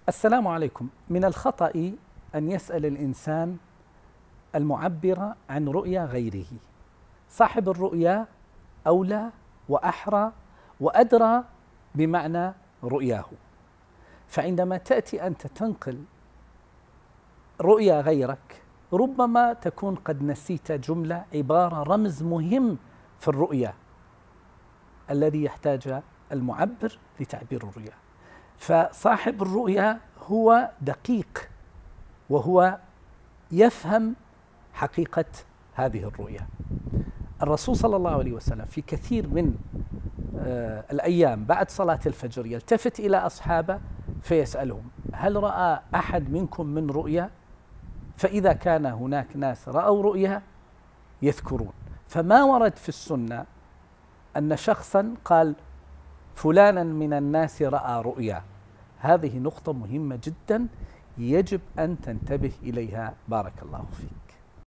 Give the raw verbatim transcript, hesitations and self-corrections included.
السلام عليكم. من الخطأ أن يسأل الإنسان المعبر عن رؤيا غيره. صاحب الرؤيا أولى وأحرى وأدرى بمعنى رؤياه، فعندما تأتي أنت تنقل رؤيا غيرك ربما تكون قد نسيت جملة، عبارة، رمز مهم في الرؤيا الذي يحتاج المعبر لتعبير الرؤيا. فصاحب الرؤيا هو دقيق وهو يفهم حقيقة هذه الرؤيا. الرسول صلى الله عليه وسلم في كثير من آه الأيام بعد صلاة الفجر يلتفت إلى أصحابه فيسألهم: هل رأى أحد منكم من رؤيا؟ فإذا كان هناك ناس رأوا رؤيا يذكرون. فما ورد في السنة أن شخصا قال فلانا من الناس رأى رؤيا. هذه نقطة مهمة جدا يجب أن تنتبه إليها. بارك الله فيك.